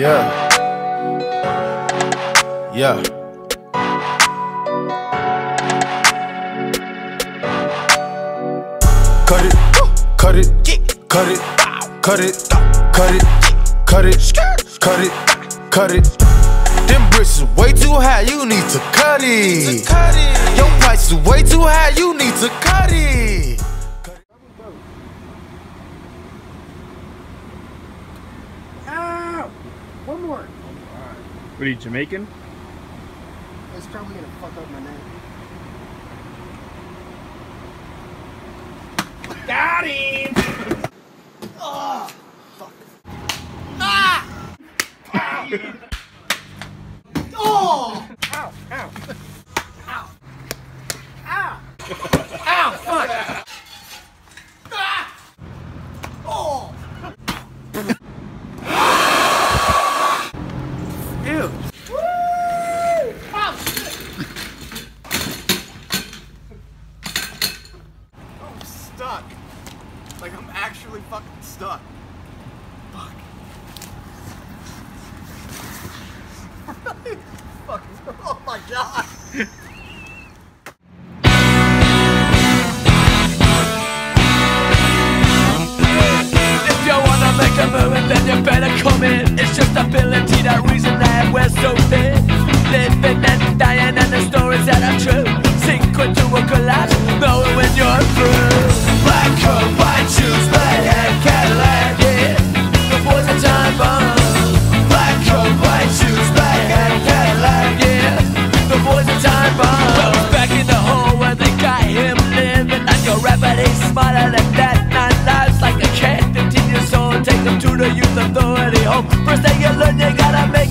Yeah. Yeah. Cut it, cut it, cut it, cut it, cut it, cut it, cut it, cut it. Them bricks is way too high, you need to cut it. Your price is way too high, you need to cut it. Ow! One more. What are you, Jamaican? It's probably gonna fuck up my neck. Got him! Oh, fuck. Ah! Ow! Oh! Ow! Ow! Ow! Ow! Ow! Fuck! Ah! Oh! Ew! Woo! Oh, shit! I'm stuck. Like, I'm actually fucking stuck. Fuck. Fucking, oh my god. If you wanna make a move, then you better come in. It's just ability, that reason that we're so thin. Living and dying, and the stories that are true. Sink into a collapse, knowing when you're through. Black coat, white shoes, red hair, Cadillac, yeah. The boys are time bomb. Black coat, white shoes, red hair, Cadillac, yeah. The boys are time bomb. Those back in the hole where they got him living, and your rapper, he's smarter than that. 9 lives like a cat, 15 years old. Take them to the youth authority home. First thing you learn, you gotta make